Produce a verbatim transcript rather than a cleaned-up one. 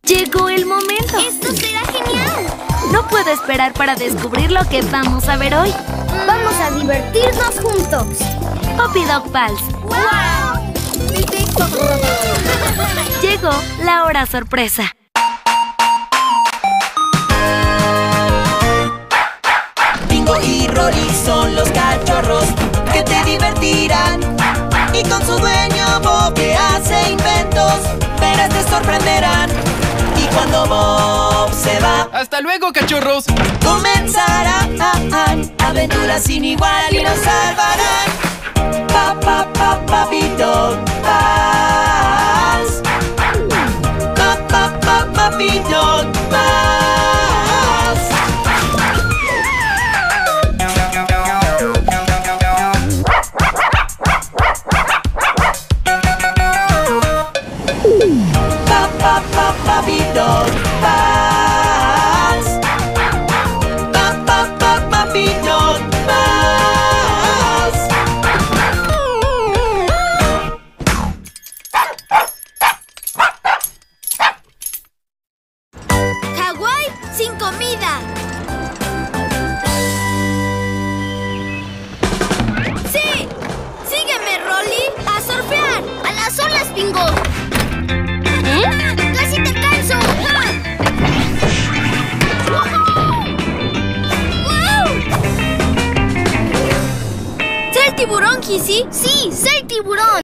Llegó el momento. ¡Esto será genial! No puedo esperar para descubrir lo que vamos a ver hoy. Vamos a divertirnos juntos. Puppy Dog Pals. ¡Wow! Llegó la hora sorpresa. Bingo y Rolly son los cachorros que te divertirán. Y con su dueño Bob que hace inventos, verás te sorprenderán. Y cuando Bob se va, ¡hasta luego, cachorros! comenzarán aventuras sin igual y nos salvarán. Pa, pa, pa, Puppy Dog Pals. Pa, pa, pa, Puppy Dog Pals. Pa, pa, pa, Puppy Dog Pals. Pa, pa, pa, Puppy Dog Pals. Hawái sin comida. ¡Sí! ¡Sígueme, Rolly! ¡A surfear! ¡A las olas, Bingo! ¿Eh? ¡Casi te alcanzo! ¡Wow! ¡Sé el tiburón, Kissy! ¡Sí! ¡Sé el tiburón!